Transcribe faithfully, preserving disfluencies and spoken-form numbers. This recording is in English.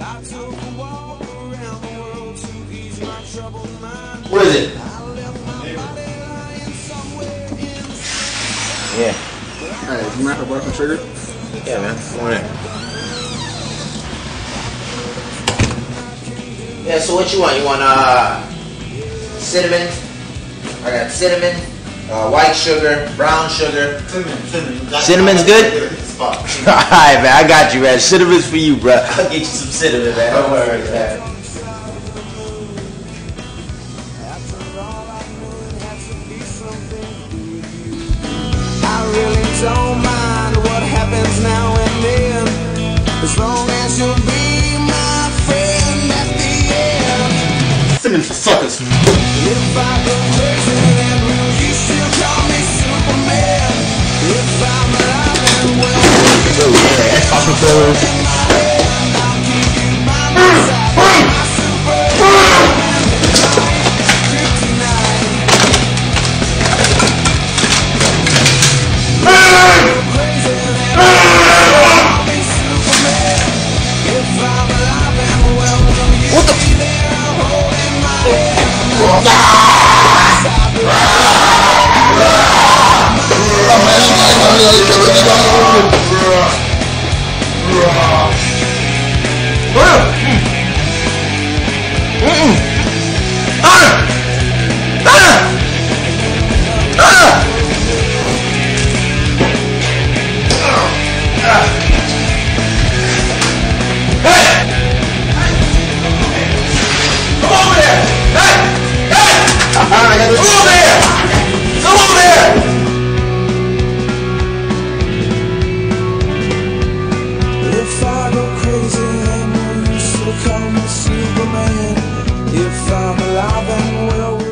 What is it? Yeah. Hey, you mind if I borrow some sugar? Yeah, man. Come on in. Yeah, so what you want? You want uh cinnamon? I got cinnamon, uh, white sugar, brown sugar. Cinnamon, cinnamon. Cinnamon's good? Alright, man, I got you, man. Cinnamon's for you, bro. I'll get you some cinnamon, man. Don't worry, man. I really don't mind what happens now and then, as long as you'll be my friend at the end. Cinnamon for suckers. If I go crazy, then will you still call me Superman? If I'm alive and well, Awesome flavors. in my head, I'll keep you by my side. My Superman, kryptonite. Crazy, then will you call me Superman? If I'm alive and well, will you be there holding my hand? If I go crazy, then will you still call me Superman? If I'm alive and well,